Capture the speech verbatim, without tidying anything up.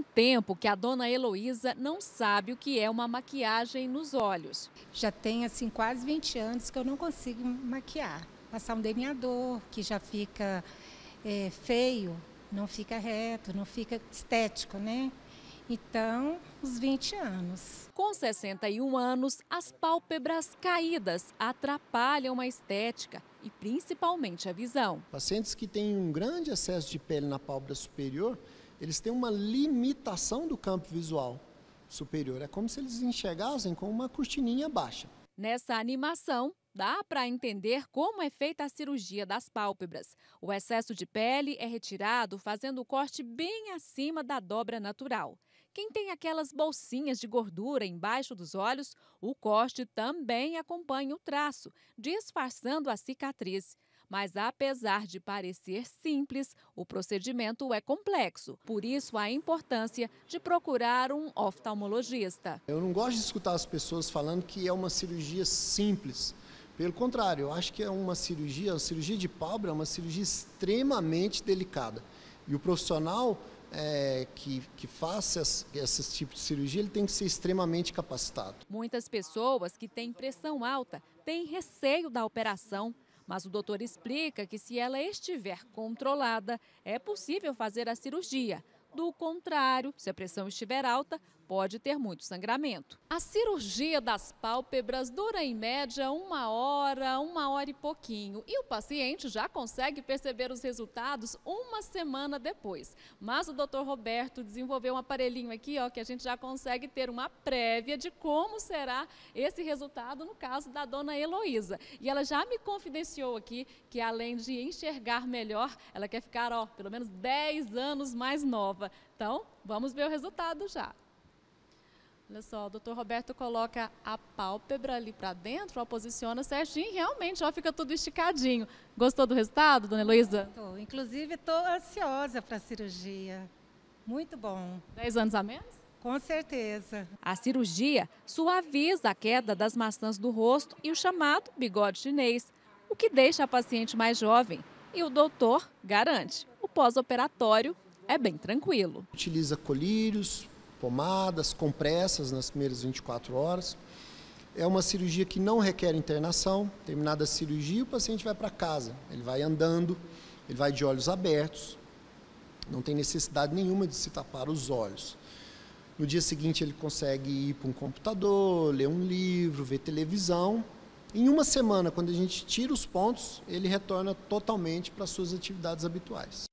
um tempo que a dona Heloísa não sabe o que é uma maquiagem nos olhos. Já tem assim quase vinte anos que eu não consigo maquiar. Passar um delineador que já fica é, feio, não fica reto, não fica estético, né? Então, uns vinte anos. Com sessenta e um anos, as pálpebras caídas atrapalham a estética e principalmente a visão. Pacientes que têm um grande excesso de pele na pálpebra superior, eles têm uma limitação do campo visual superior. É como se eles enxergassem com uma cortininha baixa. Nessa animação, dá para entender como é feita a cirurgia das pálpebras. O excesso de pele é retirado fazendo o corte bem acima da dobra natural. Quem tem aquelas bolsinhas de gordura embaixo dos olhos, o corte também acompanha o traço, disfarçando a cicatriz. Mas apesar de parecer simples, o procedimento é complexo. Por isso, a importância de procurar um oftalmologista. Eu não gosto de escutar as pessoas falando que é uma cirurgia simples. Pelo contrário, eu acho que é uma cirurgia, a cirurgia de pálpebra é uma cirurgia extremamente delicada. E o profissional é, que, que faça esse tipo de cirurgia, ele tem que ser extremamente capacitado. Muitas pessoas que têm pressão alta têm receio da operação. Mas o doutor explica que se ela estiver controlada, é possível fazer a cirurgia. Do contrário, se a pressão estiver alta, pode ter muito sangramento. A cirurgia das pálpebras dura em média uma hora, uma hora e pouquinho. E o paciente já consegue perceber os resultados uma semana depois. Mas o doutor Roberto desenvolveu um aparelhinho aqui, ó, que a gente já consegue ter uma prévia de como será esse resultado no caso da dona Heloísa. E ela já me confidenciou aqui que, além de enxergar melhor, ela quer ficar, ó, pelo menos dez anos mais nova. Então, vamos ver o resultado já. Olha só, o doutor Roberto coloca a pálpebra ali para dentro, ó, posiciona certinho e realmente ó, fica tudo esticadinho. Gostou do resultado, dona Heloísa? Tô, inclusive, estou ansiosa para a cirurgia. Muito bom. Dez anos a menos? Com certeza. A cirurgia suaviza a queda das maçãs do rosto e o chamado bigode chinês, o que deixa a paciente mais jovem. E o doutor garante, o pós-operatório é bem tranquilo. Utiliza colírios, pomadas, compressas nas primeiras vinte e quatro horas. É uma cirurgia que não requer internação. Terminada a cirurgia, o paciente vai para casa. Ele vai andando, ele vai de olhos abertos. Não tem necessidade nenhuma de se tapar os olhos. No dia seguinte, ele consegue ir para um computador, ler um livro, ver televisão. Em uma semana, quando a gente tira os pontos, ele retorna totalmente para as suas atividades habituais.